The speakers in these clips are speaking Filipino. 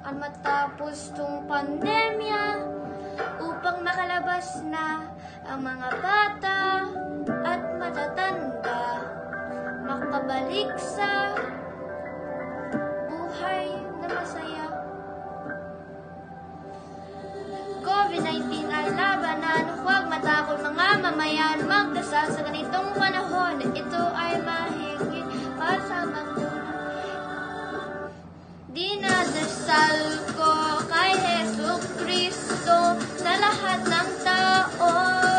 at matapos tong pandemya, upang makalabas na ang mga bata at matatanda, makabalik sa buhay na masaya. COVID-19 ay labanan, huwag matakot mga mamayan, magdasal sa ganitong panahon, ito ay mahigit para sa bakuna. Dinadasal ko kay Jesucristo na lahat ng tao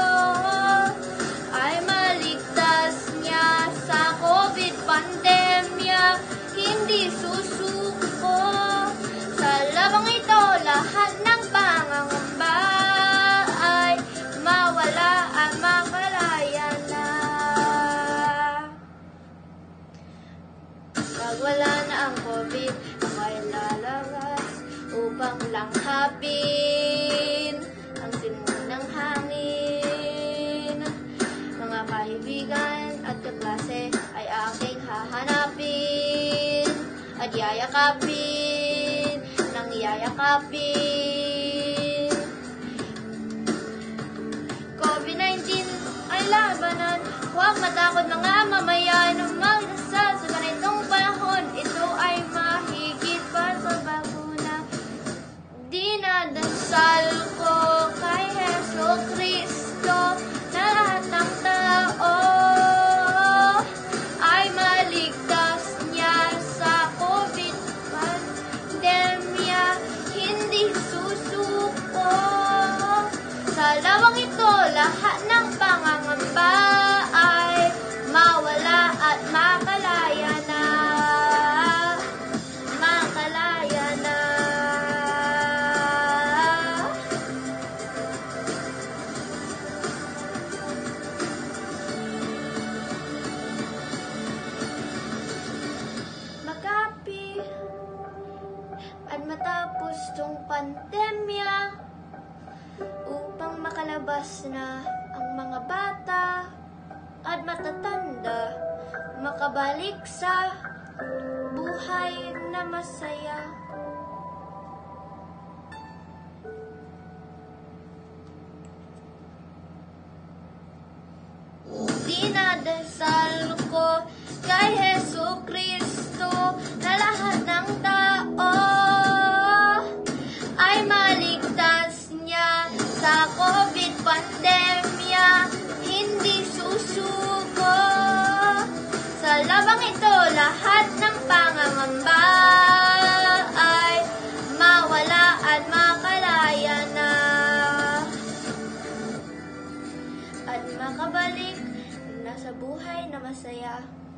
ay maligtas niya sa COVID pandemya, hindi susuko. Sa labang ito, lahat ng pangangamba ay mawala at makalaya na. Pag wala na ang COVID, ako'y lalabas upang langhapin ang simoy ng hangin. Mga kaibigan at kaklase ay aking hahanapin at yayakapin ng yayakapin. COVID-19 ay labanan, huwag matakot mga mamayan, magdasal sa ganitong panahon, ito ay mahigit para sa bakuna. Dinadasal ko kay Jesucristo na lahat ng tao ay maligtas niya sa COVID pandemya, hindi susuko. Sa lawang ito, lahat ng pangangamba ay mawala at makalaya na. Makalaya na. Magapi at matapos tong pandemya, upang makalabas na ang mga bata at matatanda, makabalik sa buhay na masaya. Dinadasal ko kay Jesucristo na lahat ng tao ay maligtas niya sa COVID pandemya, hindi susuko. Sa labang ito, lahat ng pangangamba ay mawala at makalaya na. At makabalik na sa buhay na masaya.